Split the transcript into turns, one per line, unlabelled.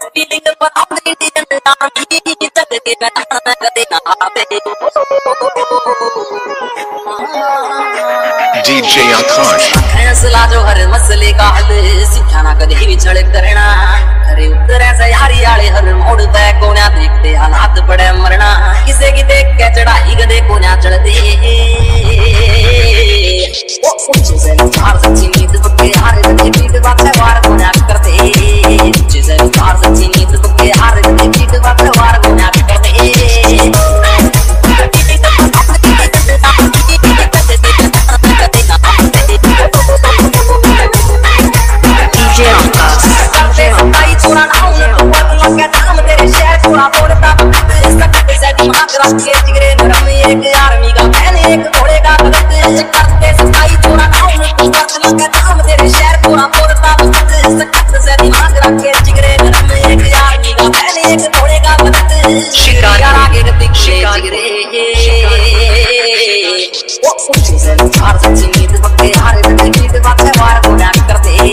feeling बनाओ Indian army जग के मैदान कदे ना आवे
DJ Akash
फैसला जो हर मसले का हल सीखा ना कदे विछड़ करना करे उतर ऐसे यारी आले हर मोड़ पे कोना देखते हालात बड़े मरना किसे की देख के चढ़ाई गदे कोना चढ़ते वो ऊंचे से चार सच्ची नींद पक्के हारे गदे पीठ बातें वार कोना करते ऊंचे से चार सच्ची नींद पक्के हारे गदे पीठ बातें वार कोना करते एक आर्मी का मैंने एक घोड़े का करते सफाई चोरा नाम तेरे शहर पूरा बोलता सकत से दिमाग रखे जिगरे नरम एक आर्मी का मैंने एक घोड़े का शिकार आगे पीछे जिगरे वो ऊंचे से चार सच्ची नींद पक्के हारे गीत बातें वार को ना करते